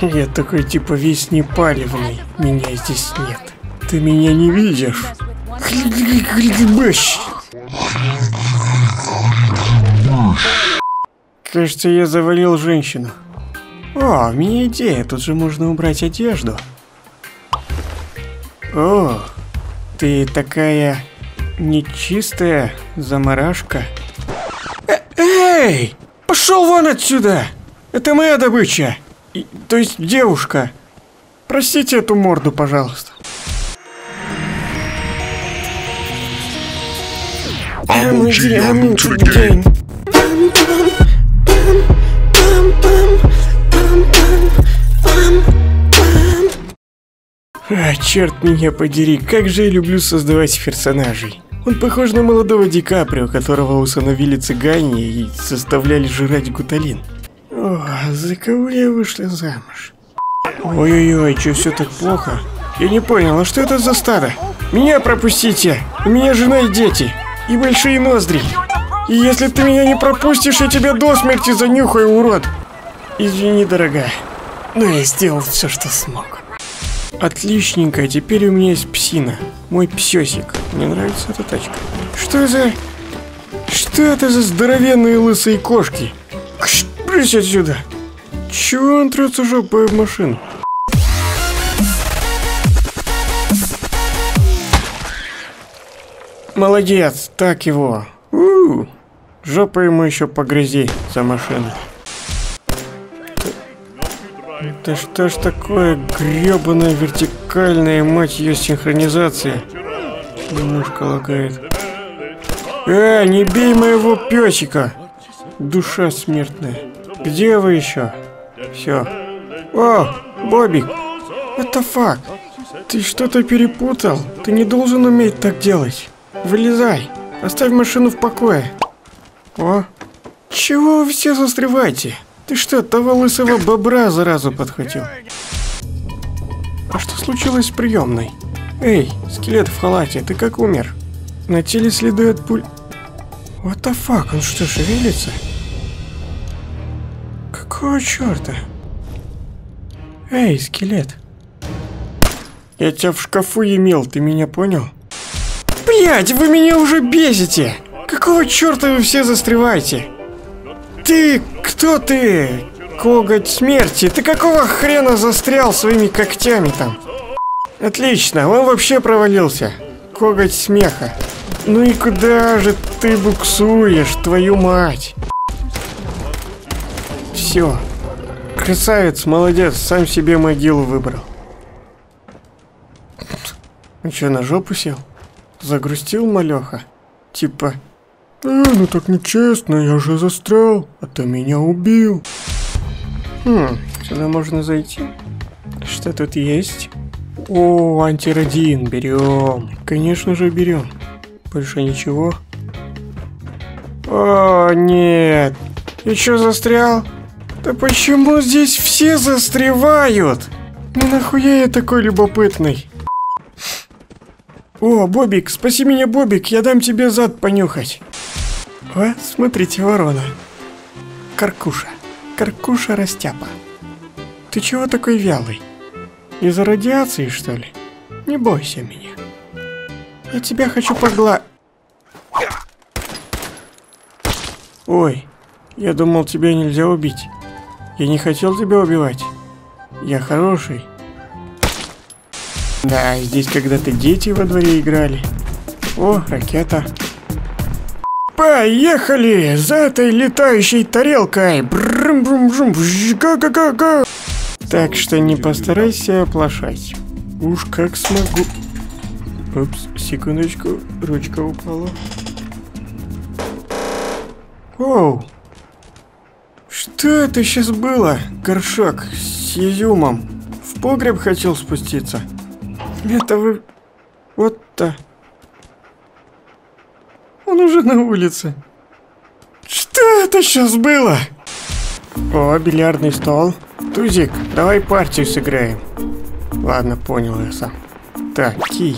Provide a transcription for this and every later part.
Я такой типа весь непалевный. Меня здесь нет. Ты меня не видишь? Кажется, я завалил женщину. О, у меня идея. Тут же можно убрать одежду. О, ты такая нечистая заморашка. Эй! Пошел вон отсюда! Это моя добыча! То есть девушка. Простите эту морду, пожалуйста. Черт меня подери, как же я люблю создавать персонажей. Он похож на молодого Ди Каприо, которого усыновили цыгане и заставляли жрать гуталин. О, за кого я вышла замуж? Ой-ой-ой, что все так плохо? Я не понял, а что это за стадо? Меня пропустите! У меня жена и дети. И большие ноздри. И если ты меня не пропустишь, я тебя до смерти занюхаю, урод. Извини, дорогая. Но я сделал все, что смог. Отличненько, теперь у меня есть псина. Мой псёсик. Мне нравится эта тачка. Что это за здоровенные лысые кошки? Брысь отсюда. Чего он трется жопой в машину? Молодец, так его. Жопа ему еще погрызи за машину. Да что ж такое гребаная вертикальная, мать ее, синхронизация? Немножко лагает. Не бей моего песика! Душа смертная. Где вы еще? Все. О, Бобик! What the fuck? Ты что-то перепутал. Ты не должен уметь так делать. Вылезай. Оставь машину в покое. О, чего вы все застреваете? Ты что, того лысого бобра заразу подхватил? А что случилось с приемной? Эй, скелет в халате, ты как умер? На теле следы от пуль... What the fuck, он что, шевелится? Какого черта? Эй, скелет. Я тебя в шкафу имел, ты меня понял? Блять, вы меня уже бесите! Какого черта вы все застреваете? Ты, кто ты? Коготь смерти, ты какого хрена застрял своими когтями там? Отлично, он вообще провалился. Коготь смеха. Ну и куда же ты буксуешь, твою мать? Все. Красавец, молодец, сам себе могилу выбрал. Ну что, на жопу сел? Загрустил малеха? Типа... ну так нечестно, я же застрял, а ты меня убил. Сюда можно зайти? Что тут есть? О, антирадин, берем. Конечно же берем. Больше ничего. О, нет. И что, застрял? Да почему здесь все застревают? Ну нахуя я такой любопытный? О, Бобик, спаси меня, Бобик, я дам тебе зад понюхать. О, смотрите, ворона. Каркуша. Каркуша растяпа. Ты чего такой вялый? Из-за радиации, что ли? Не бойся меня. Я тебя хочу Ой, я думал, тебя нельзя убить. Я не хотел тебя убивать. Я хороший. Да, здесь когда-то дети во дворе играли. О, ракета. Поехали за этой летающей тарелкой. Так что не постарайся оплошать. Уж как смогу. Упс, секундочку, ручка упала. Оу. Что это сейчас было? Горшок с изюмом. В погреб хотел спуститься. Это вы... Вот-то. Он уже на улице. Что это сейчас было? О, бильярдный стол. Тузик, давай партию сыграем. Ладно, понял я сам. Так, кий.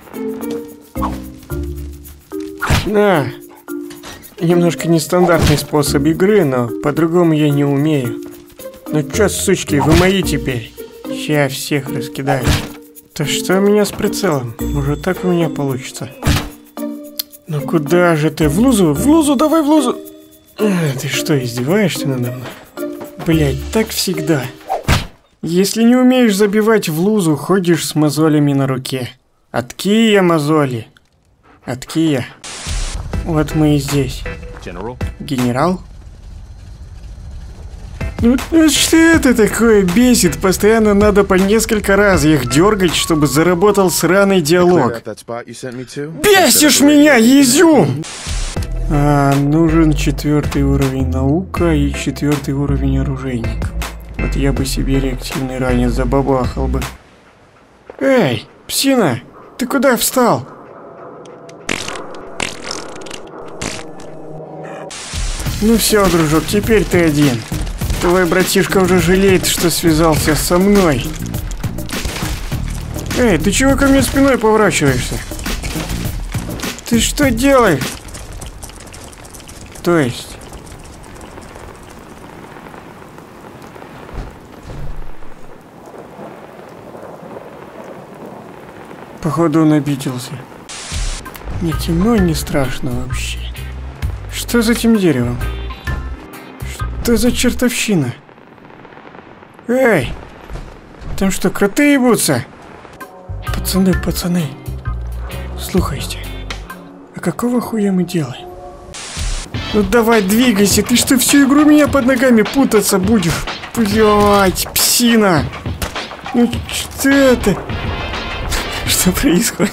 На. Немножко нестандартный способ игры, но по-другому я не умею. Ну чё, сучки, вы мои теперь. Я всех раскидаю. Да что у меня с прицелом? Может так у меня получится? Ну куда же ты? В лузу? В лузу? Давай в лузу! Ты что, издеваешься надо мной? Блять, так всегда. Если не умеешь забивать в лузу, ходишь с мозолями на руке. Откия мозоли. Откия. Вот мы и здесь. Генерал? Ну что это такое бесит? Постоянно надо по несколько раз их дергать, чтобы заработал сраный диалог. Бесишь меня, изюм! Нужен 4-й уровень наука и 4-й уровень оружейник. Вот я бы себе реактивный ранец забабахал бы. Эй, псина, ты куда встал? Ну все, дружок, теперь ты один. Твой братишка уже жалеет, что связался со мной. Эй, ты чего ко мне спиной поворачиваешься? Ты что делаешь? То есть? Походу он обиделся. Не темно, не страшно вообще. Что за этим деревом? Что за чертовщина? Эй! Там что, кроты ебутся? Пацаны. Слухайте. А какого хуя мы делаем? Ну давай, двигайся. Ты что, всю игру меня под ногами путаться будешь? Блять, псина! Ну что это? Что происходит?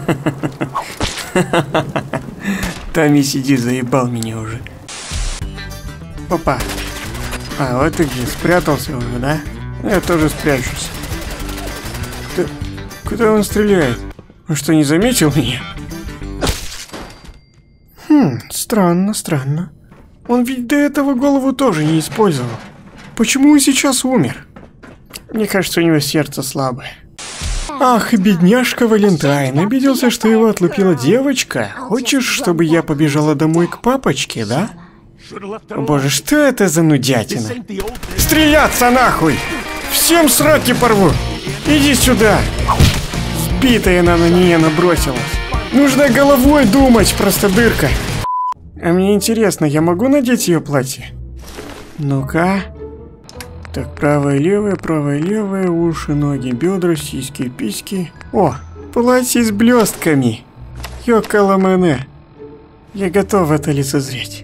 Тами сиди, заебал меня уже. Опа. Вот ты где, спрятался уже, да? Я тоже спрячусь. Куда он стреляет? Он что, не заметил меня? Странно. Он ведь до этого голову тоже не использовал. Почему он сейчас умер? Мне кажется, у него сердце слабое. Ах, бедняжка Валентайн, обиделся, что его отлупила девочка. Хочешь, чтобы я побежала домой к папочке, да? О боже, что это за нудятина? Стреляться нахуй! Всем сроки порву! Иди сюда! Сбитая она на нее набросилась. Нужно головой думать, просто дырка. А мне интересно, я могу надеть ее платье? Ну-ка. Так, правое, левое, уши, ноги, бедра, сиськи, письки. О, платье с блестками. Ёкаламэне. Я готов в это лицезреть.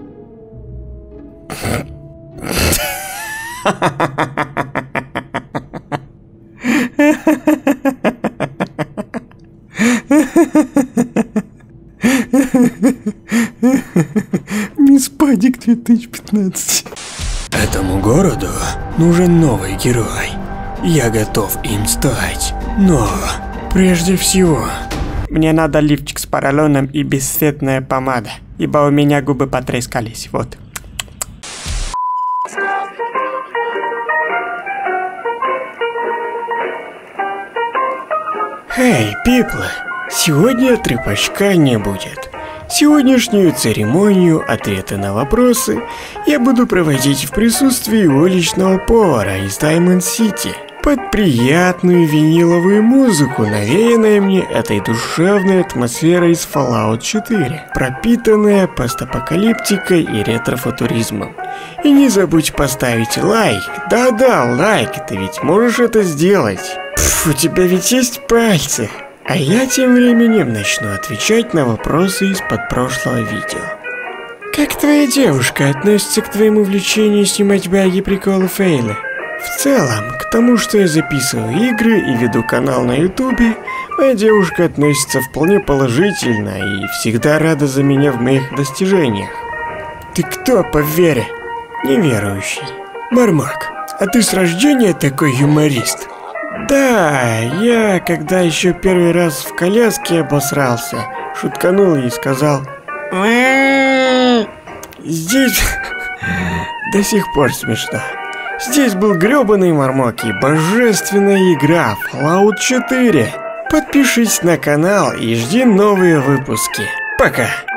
Мисс Падик 2015. Этому городу нужен новый герой. Я готов им стать. Но прежде всего мне надо лифчик с поролоном и бесцветная помада, ибо у меня губы потрескались. Вот. Эй, пиплы, сегодня трепачка не будет. Сегодняшнюю церемонию ответы на вопросы я буду проводить в присутствии уличного повара из Даймонд-Сити под приятную виниловую музыку, навеянной мне этой душевной атмосферой из Fallout 4, пропитанная постапокалиптикой и ретрофутуризмом. И не забудь поставить лайк. Да-да, лайк, ты ведь можешь это сделать. Пф, у тебя ведь есть пальцы. А я тем временем начну отвечать на вопросы из-под прошлого видео. Как твоя девушка относится к твоему влечению снимать баги, приколы, фейлы? В целом, к тому, что я записываю игры и веду канал на ютубе, моя девушка относится вполне положительно и всегда рада за меня в моих достижениях. Ты кто по вере? Неверующий. Мармак, а ты с рождения такой юморист? Да, я, когда еще первый раз в коляске обосрался, шутканул и сказал: здесь до сих пор смешно. Здесь был грёбаный Мармок и божественная игра Fallout 4. Подпишись на канал и жди новые выпуски. Пока!